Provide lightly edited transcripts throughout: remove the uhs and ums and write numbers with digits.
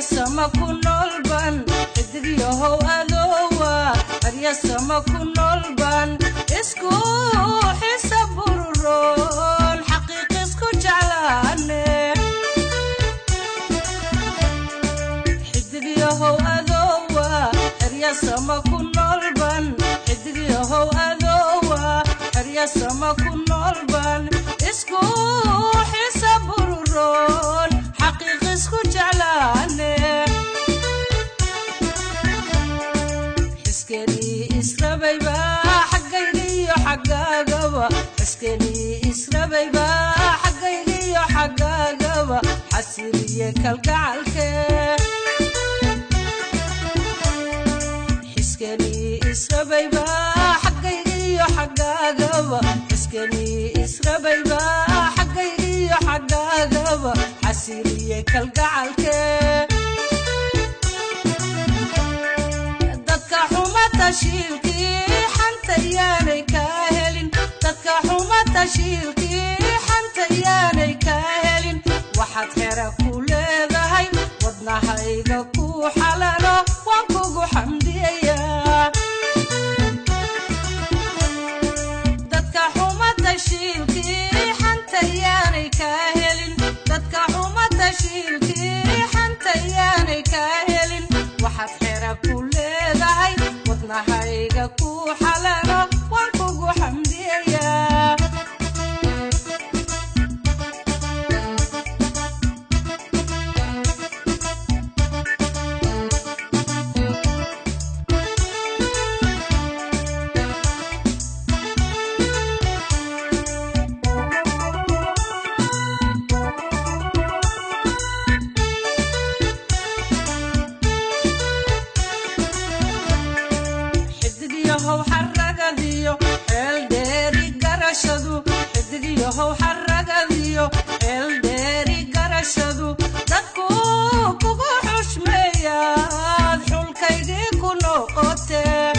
sama kunol ban xidigiyahow adowa arya sama kunol ban isku xisab bururon xaqiiq isku jeclaane xidigiyahow adowa arya sama kunol ban xidigiyahow adowa arya sama kunol ban isku xisab bururon حقيق اسكو جعلاني حسكني اسربيبا حقيقي وحقاقبا حسكني اسربيبا حقيقي وحقاقبا حسيري كالقعلك حسكني اسربيبا حقيقي وحقاقبا حسكني اسربيبا حقيقي وحقاقبا حسيري كالقعلك ددك حومة شيلكي حنت ياني كاهلين ددك حومة شيلكي حنت ياني كاهلين waxaad xera ku leedahay wadnahayga ku xalalo waan kugu xamdiyaa dadka xumada shiilkii xanta yaanay ka helin dadka xumada shiilkii xanta yaanay ka helin waxaad xera ku leedahay wadnahayga ku xalalo waan kugu xamdiyaa حدقيهو حرقديو حيل ديري قرشدو حدقيهو حرقديو حيل ديري قرشدو دادكو كوكو حشمياد حولكيدي كنو قوتي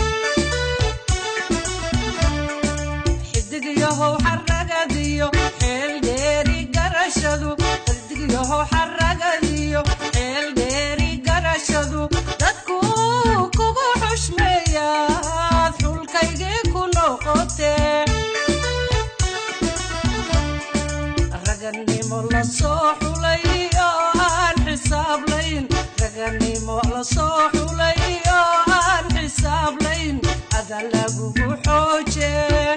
حدقيهو حرقديو حيل ديري قرشدو حدقيهو حرقديو حيل ديري قرشدو دادكو كوكو حشمياد حولكيدي كنو قوتي رغنيمو لسو حولي aan xisaab layn raganimo la soo xulay oo aan xisaab layn ada lagugu xooje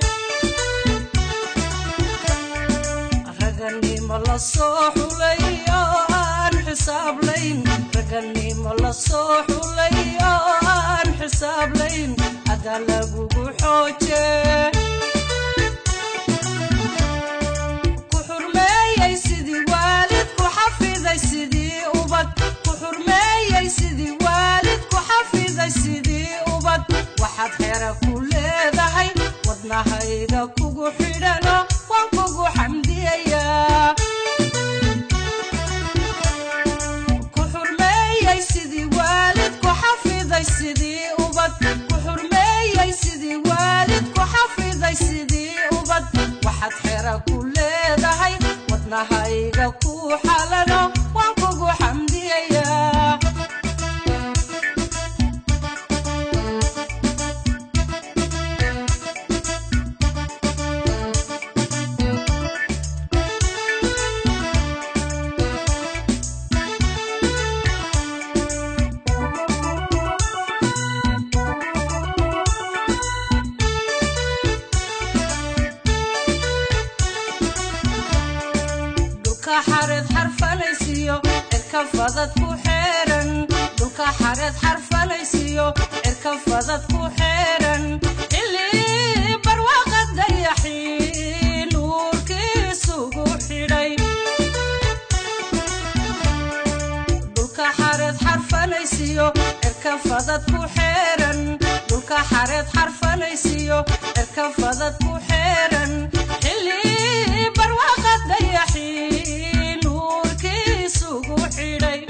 raganimo la soo xulay oo aan xisaab layn raganimo la soo xulay oo aan xisaab layn ada lagugu xooje sidii waalidku xafiday sidii ubad ku xurmeeyay sidii waalidku xafiday sidii ubad waxaad xera ku leedahay wadnahayga kugu xidhano waan kugu xamdiyaa ku xurmeeyay sidii waalidku xafiday sidii ubad ku xurmeeyay sidii waalidku xafiday sidii ubad waxaad xera ku leedahay wadnahayga ku xalano waan kugu xamdiyaa حارد حرفانيسيو اركب فضت كو حيرن دولكا حارد حرفانيسيو اركب فضت كو حيرن اللي برواقة ديحين نوركي سوقو حيري دولكا حارد حرفانيسيو اركب فضت كو حيرن دولكا حارد حرفانيسيو اركب فضت كو حيرن اللي برواقة ديحين نوركي سوقو حيري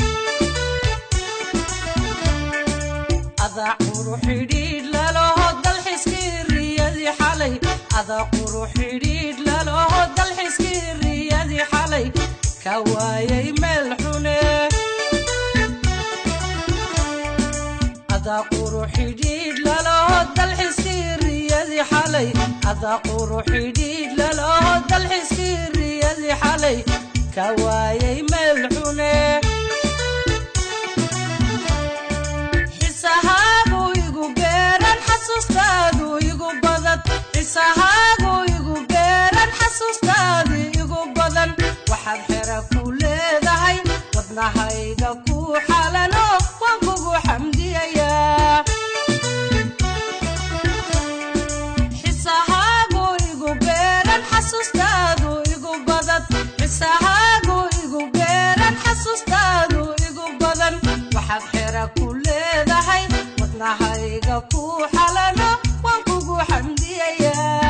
أضع روحي ديد لالو دل حسكي الرياضي حالي أضع روحي ديد لالو دل حسكي الرياضي حالي كوايي ملحوني حديد للود الحسيرية حالي هذا قرو حديد للود الحسيرية حالي كواي ملحونة حسهاقو يقو بيران حسوستادو يقو بدد حسهاقو يقو بيران حسوستادو يقو بدن وحد حركو ليدهي wadnahayga ku xalano waan kugu xamdiyaa xisahaagu igu beeran xasuustaadu igu badan xisahaagu igu beeran xasuustaadu igu badan waxaad xira ku leedahay wadnahayga ku xalano waan kugu xamdiyaa